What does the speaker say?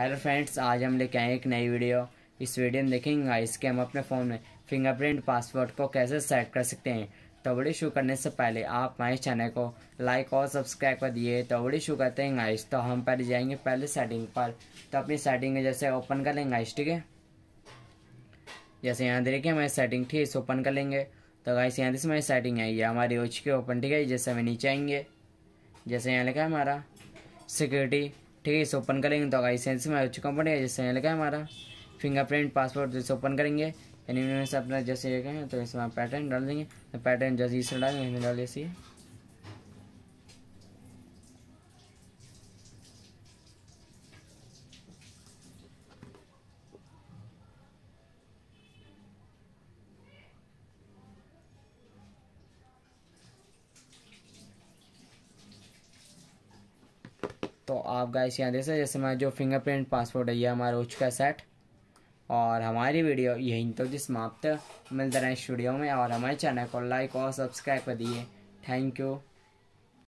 Hello friends, आज हम लेके आए एक नई वीडियो। इस वीडियो में देखेंगे गाइस कि हम अपने फ़ोन में फिंगरप्रिंट पासवर्ड को कैसे सेट कर सकते हैं। तो वीडियो शुरू करने से पहले आप हमारे चैनल को लाइक और सब्सक्राइब कर दिए। तो वीडियो शुरू करते हैं गाइस। तो हम पहले जाएंगे पहले सेटिंग पर। तो अपनी सेटिंग में जैसे ओपन कर लेंगे गाइस, ठीक है। जैसे यहाँ देखिए हमारी सेटिंग थी, इसे ओपन कर लेंगे। तो गाइस यहाँ से हमारी सेटिंग है, ये हमारी हो चुकी है ओपन, ठीक है। जैसे हमें नीचे आएंगे, जैसे यहाँ लिखा है हमारा सिक्योरिटी, ठीक है। इसे ओपन करेंगे तो गाइस यहाँ से हमारा हो चुका है, जैसे यहाँ लिखा है हमारा फिंगरप्रिंट पासवर्ड। जैसे ओपन करेंगे यानी से अपना जैसे ये कहें तो इसमें पैटर्न डाल देंगे। तो पैटर्न जैसे इसे डालेंगे डाल ऐसी। तो आप गाइस यहाँ देख सकते जैसे हमारा जो फिंगरप्रिंट पासवर्ड है ये हमारा हो चुका है सेट। और हमारी वीडियो यहीं तो समाप्त। मिलते रहे स्टूडियो में और हमारे चैनल को लाइक और सब्सक्राइब कर दिए। Thank you.